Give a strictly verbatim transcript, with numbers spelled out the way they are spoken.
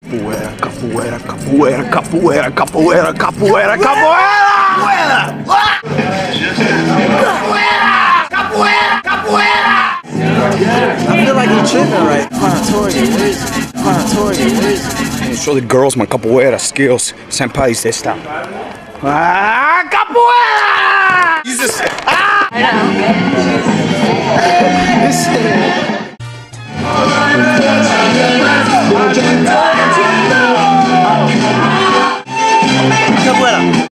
Capoeira, capoeira, capoeira, capoeira, capoeira, capoeira, capoeira! Capoeira! Capoeira! Capoeira! I feel like you're tripping, right? Contorted, what is it? Contorted, what is it? I'm gonna show the girls my capoeira skills. Senpais desta. Ah, capoeira! Jesus! Ah! I know. This shit